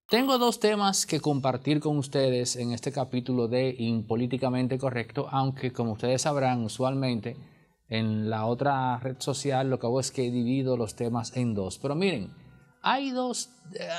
Tengo dos temas que compartir con ustedes en este capítulo de Impolíticamente Correcto, aunque como ustedes sabrán, usualmente en la otra red social lo que hago es que divido los temas en dos. Pero miren, hay dos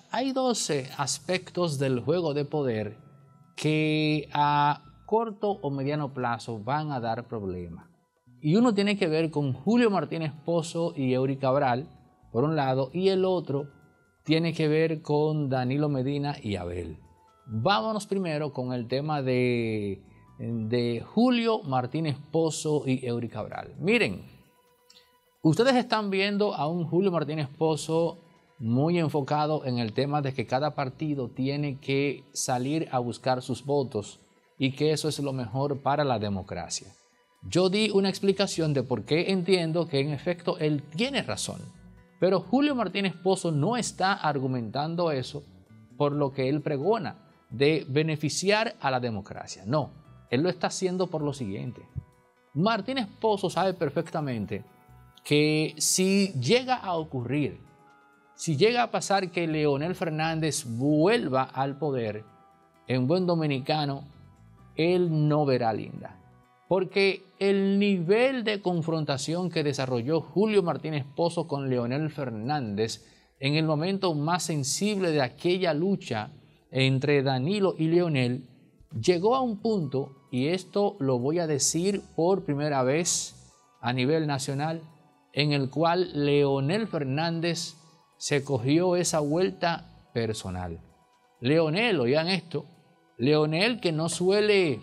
aspectos del juego de poder que a corto o mediano plazo van a dar problemas. Y uno tiene que ver con Julio Martínez Pozo y Eury Cabral, por un lado, y el otro tiene que ver con Danilo Medina y Abel. Vámonos primero con el tema de Julio Martínez Pozo y Eury Cabral. Miren, ustedes están viendo a un Julio Martínez Pozo muy enfocado en el tema de que cada partido tiene que salir a buscar sus votos y que eso es lo mejor para la democracia. Yo di una explicación de por qué entiendo que en efecto él tiene razón. Pero Julio Martínez Pozo no está argumentando eso por lo que él pregona, de beneficiar a la democracia. No, él lo está haciendo por lo siguiente. Martínez Pozo sabe perfectamente que si llega a ocurrir, si llega a pasar que Leonel Fernández vuelva al poder, en buen dominicano, él no verá linda. Porque el nivel de confrontación que desarrolló Julio Martínez Pozo con Leonel Fernández en el momento más sensible de aquella lucha entre Danilo y Leonel, llegó a un punto, y esto lo voy a decir por primera vez a nivel nacional, en el cual Leonel Fernández se cogió esa vuelta personal. Leonel, oigan esto, Leonel que no suele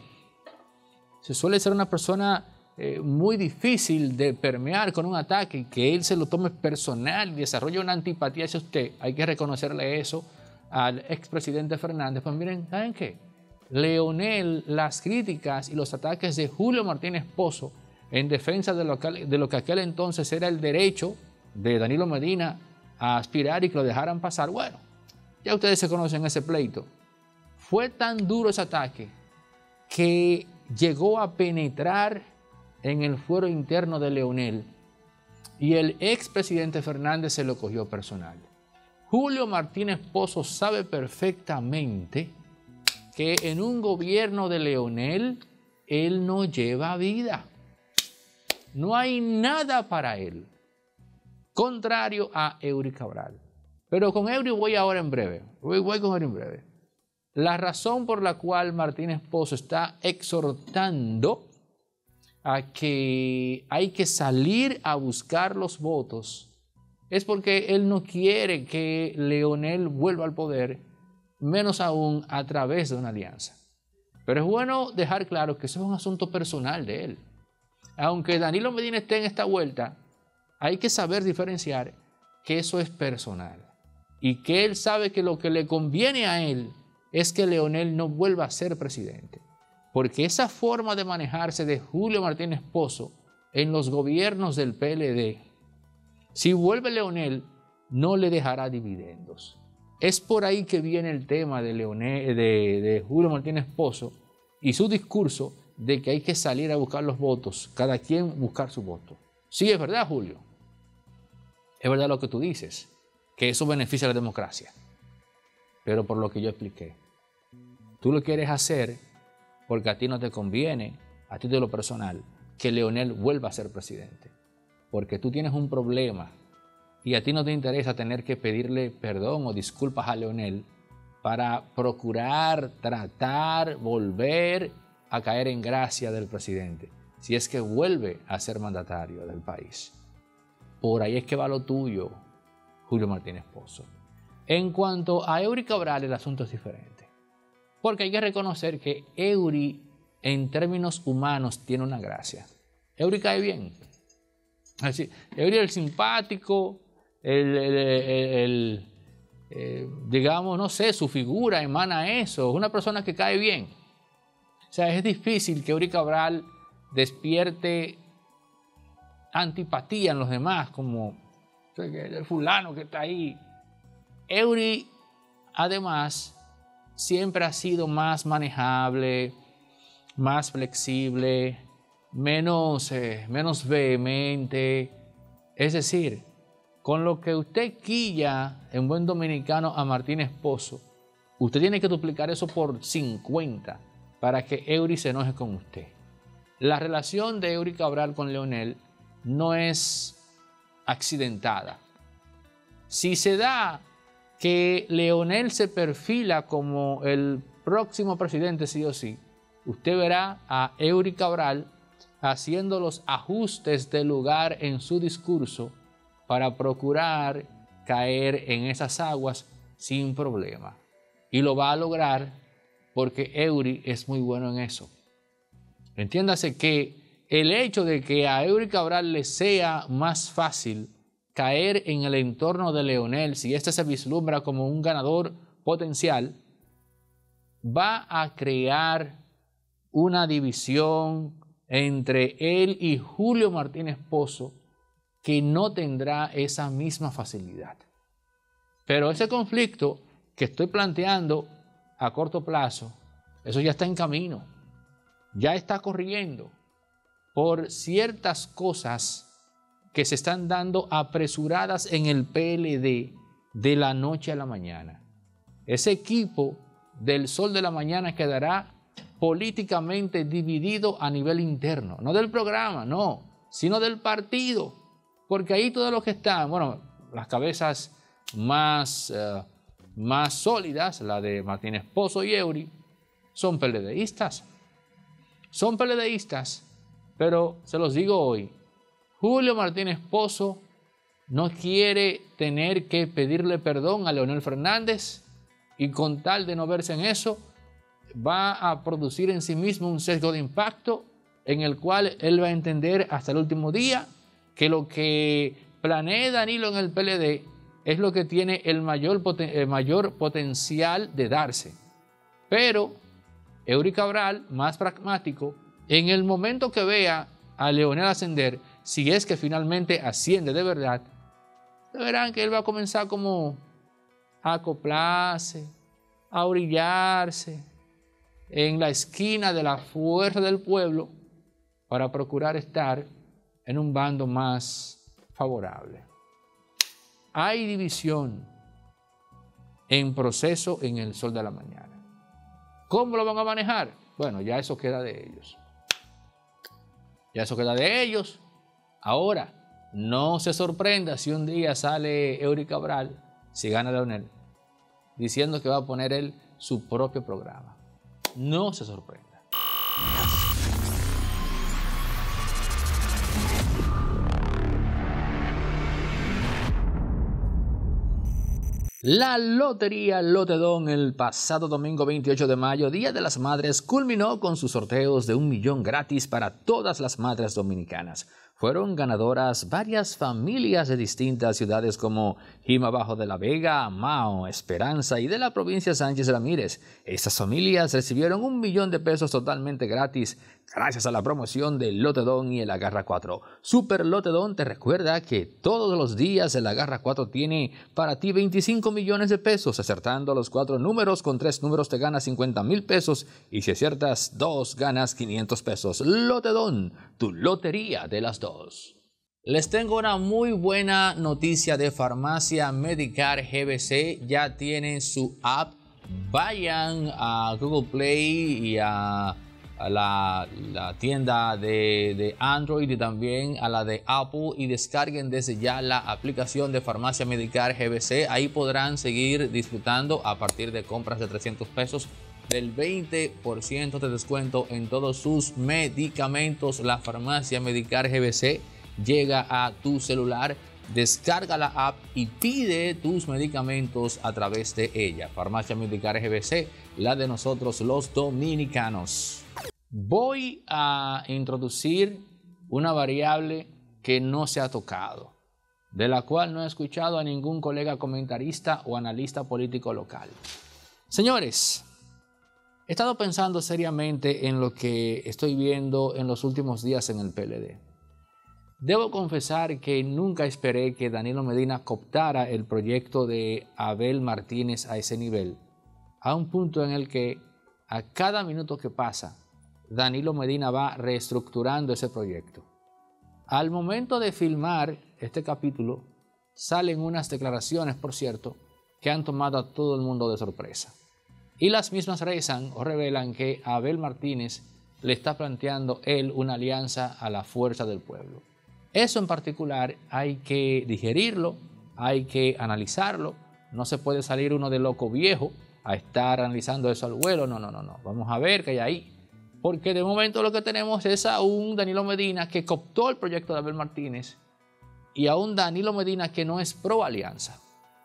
ser una persona muy difícil de permear con un ataque, que él se lo tome personal y desarrolle una antipatía hacia usted. Hay que reconocerle eso al expresidente Fernández. Pues miren, ¿saben qué? Leonel, las críticas y los ataques de Julio Martínez Pozo en defensa de lo que aquel entonces era el derecho de Danilo Medina a aspirar y que lo dejaran pasar. Bueno, ya ustedes se conocen ese pleito. Fue tan duro ese ataque que llegó a penetrar en el fuero interno de Leonel y el expresidente Fernández se lo cogió personal. Julio Martínez Pozo sabe perfectamente que en un gobierno de Leonel él no lleva vida. No hay nada para él. Contrario a Eury Cabral. Pero con Eury voy ahora en breve. Voy con Eury en breve. La razón por la cual Martínez Pozo está exhortando a que hay que salir a buscar los votos es porque él no quiere que Leonel vuelva al poder, menos aún a través de una alianza. Pero es bueno dejar claro que eso es un asunto personal de él. Aunque Danilo Medina esté en esta vuelta, hay que saber diferenciar que eso es personal y que él sabe que lo que le conviene a él es que Leonel no vuelva a ser presidente. Porque esa forma de manejarse de Julio Martínez Pozo en los gobiernos del PLD, si vuelve Leonel, no le dejará dividendos. Es por ahí que viene el tema de Julio Martínez Pozo y su discurso de que hay que salir a buscar los votos, cada quien buscar su voto. Sí, es verdad, Julio. Es verdad lo que tú dices, que eso beneficia a la democracia. Pero por lo que yo expliqué, tú lo quieres hacer porque a ti no te conviene, a ti de lo personal, que Leonel vuelva a ser presidente. Porque tú tienes un problema y a ti no te interesa tener que pedirle perdón o disculpas a Leonel para procurar, tratar, volver a caer en gracia del presidente, si es que vuelve a ser mandatario del país. Por ahí es que va lo tuyo, Julio Martínez Pozo. En cuanto a Eury Cabral, el asunto es diferente. Porque hay que reconocer que Eury, en términos humanos, tiene una gracia. Eury cae bien. Así, Eury es el simpático, digamos, no sé, su figura emana eso. Es una persona que cae bien. O sea, es difícil que Eury Cabral despierte antipatía en los demás, como el fulano que está ahí. Eury, además, siempre ha sido más manejable, más flexible, menos vehemente. Es decir, con lo que usted quilla en buen dominicano a Martínez Pozo, usted tiene que duplicar eso por 50 para que Eury se enoje con usted. La relación de Eury Cabral con Leonel no es accidentada. Si se da que Leonel se perfila como el próximo presidente sí o sí, usted verá a Eury Cabral haciendo los ajustes de lugar en su discurso para procurar caer en esas aguas sin problema. Y lo va a lograr porque Eury es muy bueno en eso. Entiéndase que el hecho de que a Eury Cabral le sea más fácil caer en el entorno de Leonel, si éste se vislumbra como un ganador potencial, va a crear una división entre él y Julio Martínez Pozo que no tendrá esa misma facilidad. Pero ese conflicto que estoy planteando a corto plazo, eso ya está en camino, ya está corriendo por ciertas cosas que se están dando apresuradas en el PLD de la noche a la mañana. Ese equipo del Sol de la Mañana quedará políticamente dividido a nivel interno, no del programa, no, sino del partido, porque ahí todos los que están, bueno, las cabezas más sólidas, la de Martínez Pozo y Eury, son PLDistas. Son PLDistas, pero se los digo hoy, Julio Martínez Pozo no quiere tener que pedirle perdón a Leonel Fernández y con tal de no verse en eso, va a producir en sí mismo un sesgo de impacto en el cual él va a entender hasta el último día que lo que planee Danilo en el PLD es lo que tiene el mayor potencial de darse. Pero Eury Cabral, más pragmático, en el momento que vea a Leonel ascender, si es que finalmente asciende de verdad, verán que él va a comenzar como a acoplarse, a orillarse en la esquina de la fuerza del pueblo para procurar estar en un bando más favorable. Hay división en proceso en el Sol de la Mañana. ¿Cómo lo van a manejar? Bueno, ya eso queda de ellos. Ya eso queda de ellos. Ahora, no se sorprenda si un día sale Eury Cabral, si gana Leonel, diciendo que va a poner él su propio programa. No se sorprenda. La Lotería Lotedón el pasado domingo 28 de mayo, Día de las Madres, culminó con sus sorteos de 1 millón gratis para todas las madres dominicanas. Fueron ganadoras varias familias de distintas ciudades como Jima Bajo de la Vega, Mao, Esperanza y de la provincia de Sánchez Ramírez. Estas familias recibieron 1 millón de pesos totalmente gratis gracias a la promoción del Lotedón y el Agarra 4. Super Lotedón te recuerda que todos los días el Agarra 4 tiene para ti 25 millones de pesos. Acertando los 4 números, con 3 números te ganas 50,000 pesos y si aciertas 2 ganas 500 pesos. Lotedón, tu lotería de las 2. Les tengo una muy buena noticia de Farmacia Medicar GBC. Ya tienen su app. Vayan a Google Play y a la tienda de Android y también a la de Apple y descarguen desde ya la aplicación de Farmacia Medicar GBC. Ahí podrán seguir disfrutando a partir de compras de 300 pesos del 20% de descuento en todos sus medicamentos. La Farmacia Medicar GBC llega a tu celular. Descarga la app y pide tus medicamentos a través de ella. Farmacia Medicar GBC, la de nosotros los dominicanos. Voy a introducir una variable que no se ha tocado, de la cual no he escuchado a ningún colega comentarista o analista político local. Señores, he estado pensando seriamente en lo que estoy viendo en los últimos días en el PLD. Debo confesar que nunca esperé que Danilo Medina cooptara el proyecto de Abel Martínez a ese nivel, a un punto en el que a cada minuto que pasa, Danilo Medina va reestructurando ese proyecto. Al momento de filmar este capítulo, salen unas declaraciones, por cierto, que han tomado a todo el mundo de sorpresa. Y las mismas rezan o revelan que Abel Martínez le está planteando él una alianza a la fuerza del pueblo. Eso en particular hay que digerirlo, hay que analizarlo. No se puede salir uno de loco viejo a estar analizando eso al vuelo. No. Vamos a ver qué hay ahí. Porque de momento lo que tenemos es a un Danilo Medina que cooptó el proyecto de Abel Martínez y a un Danilo Medina que no es pro alianza.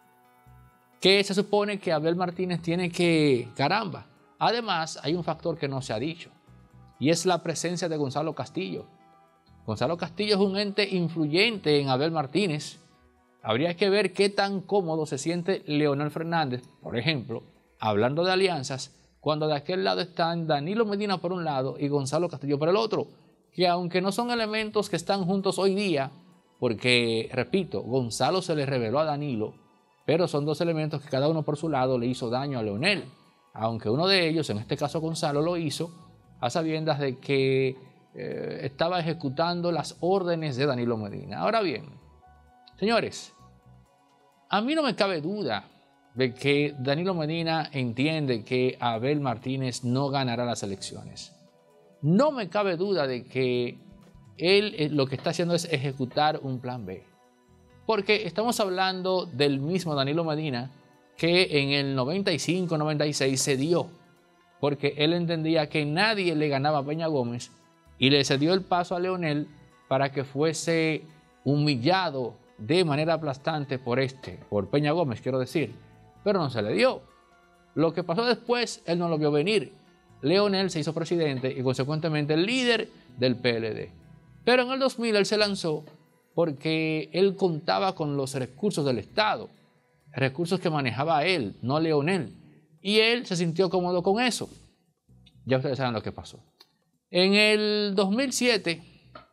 Que se supone que Abel Martínez tiene que, caramba. Además, hay un factor que no se ha dicho y es la presencia de Gonzalo Castillo. Gonzalo Castillo es un ente influyente en Abel Martínez. Habría que ver qué tan cómodo se siente Leonel Fernández, por ejemplo, hablando de alianzas, cuando de aquel lado están Danilo Medina por un lado y Gonzalo Castillo por el otro, que aunque no son elementos que están juntos hoy día, porque, repito, Gonzalo se le reveló a Danilo, pero son dos elementos que cada uno por su lado le hizo daño a Leonel, aunque uno de ellos, en este caso Gonzalo, lo hizo a sabiendas de que estaba ejecutando las órdenes de Danilo Medina. Ahora bien, señores, a mí no me cabe duda de que Danilo Medina entiende que Abel Martínez no ganará las elecciones. No me cabe duda de que él lo que está haciendo es ejecutar un plan B. Porque estamos hablando del mismo Danilo Medina que en el 95-96 cedió, porque él entendía que nadie le ganaba a Peña Gómez y le cedió el paso a Leonel para que fuese humillado de manera aplastante por Peña Gómez, quiero decir, pero no se le dio. Lo que pasó después, él no lo vio venir. Leonel se hizo presidente y consecuentemente el líder del PLD. Pero en el 2000 él se lanzó porque él contaba con los recursos del Estado, recursos que manejaba él, no Leonel, y él se sintió cómodo con eso. Ya ustedes saben lo que pasó. En el 2007,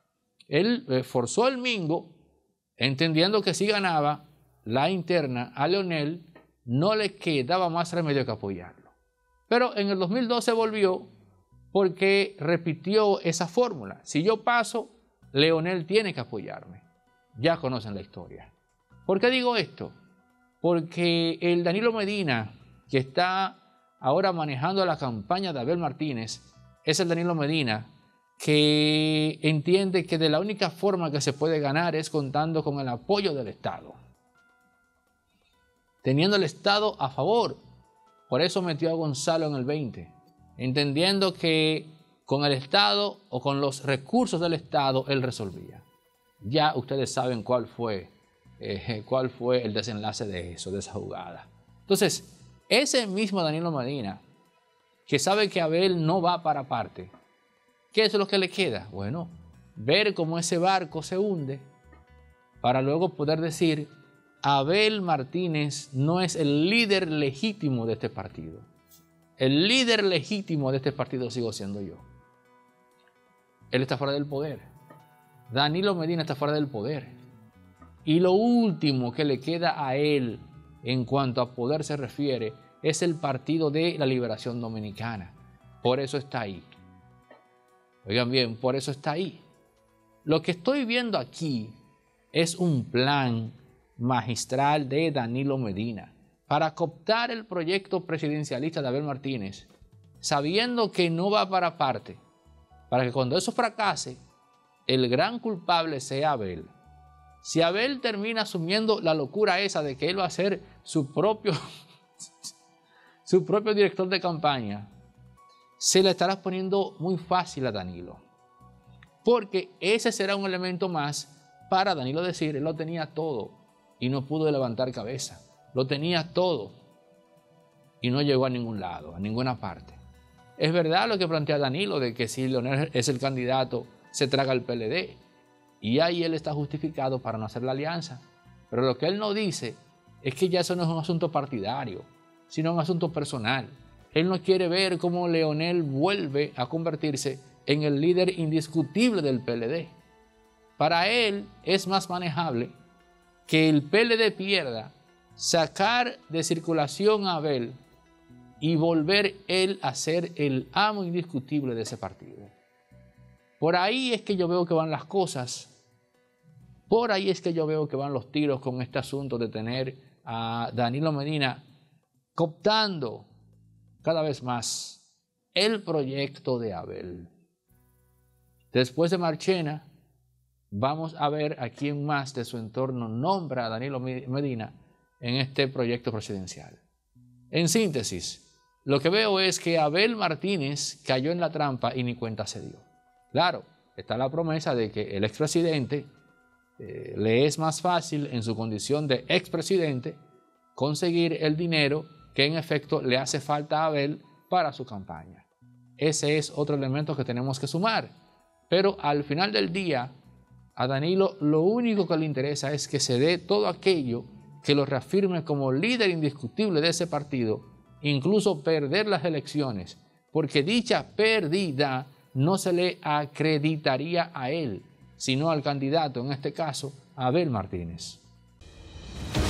él forzó el mingo, entendiendo que si ganaba la interna a Leonel, no le quedaba más remedio que apoyarlo. Pero en el 2012 volvió porque repitió esa fórmula. Si yo paso, Leonel tiene que apoyarme. Ya conocen la historia. ¿Por qué digo esto? Porque el Danilo Medina, que está ahora manejando la campaña de Abel Martínez, es el Danilo Medina que entiende que de la única forma que se puede ganar es contando con el apoyo del Estado. Teniendo el Estado a favor. Por eso metió a Gonzalo en el 20, entendiendo que con el Estado o con los recursos del Estado él resolvía. Ya ustedes saben cuál fue el desenlace de eso, de esa jugada. Entonces, ese mismo Danilo Medina, que sabe que Abel no va para parte, ¿qué es lo que le queda? Bueno, ver cómo ese barco se hunde para luego poder decir: Abel Martínez no es el líder legítimo de este partido. El líder legítimo de este partido sigo siendo yo. Él está fuera del poder. Danilo Medina está fuera del poder. Y lo último que le queda a él en cuanto a poder se refiere es el Partido de la Liberación Dominicana. Por eso está ahí. Oigan bien, por eso está ahí. Lo que estoy viendo aquí es un plan magistral de Danilo Medina para cooptar el proyecto presidencialista de Abel Martínez, sabiendo que no va para parte, para que cuando eso fracase, el gran culpable sea Abel. Si Abel termina asumiendo la locura esa de que él va a ser su propio director de campaña, se le estará poniendo muy fácil a Danilo, porque ese será un elemento más para Danilo decir: él lo tenía todo y no pudo levantar cabeza. Lo tenía todo y no llegó a ningún lado, a ninguna parte. Es verdad lo que plantea Danilo de que si Leonel es el candidato, se traga el PLD. Y ahí él está justificado para no hacer la alianza. Pero lo que él no dice es que ya eso no es un asunto partidario, sino un asunto personal. Él no quiere ver cómo Leonel vuelve a convertirse en el líder indiscutible del PLD. Para él es más manejable que el PLD pierda, sacar de circulación a Abel y volver él a ser el amo indiscutible de ese partido. Por ahí es que yo veo que van las cosas. Por ahí es que yo veo que van los tiros con este asunto de tener a Danilo Medina cooptando cada vez más el proyecto de Abel. Después de Marchena, vamos a ver a quién más de su entorno nombra a Danilo Medina en este proyecto presidencial. En síntesis, lo que veo es que Abel Martínez cayó en la trampa y ni cuenta se dio. Claro, está la promesa de que el expresidente le es más fácil en su condición de expresidente conseguir el dinero que en efecto le hace falta a Abel para su campaña. Ese es otro elemento que tenemos que sumar. Pero al final del día, a Danilo lo único que le interesa es que se dé todo aquello que lo reafirme como líder indiscutible de ese partido, incluso perder las elecciones, porque dicha pérdida no se le acreditaría a él, sino al candidato, en este caso, Abel Martínez.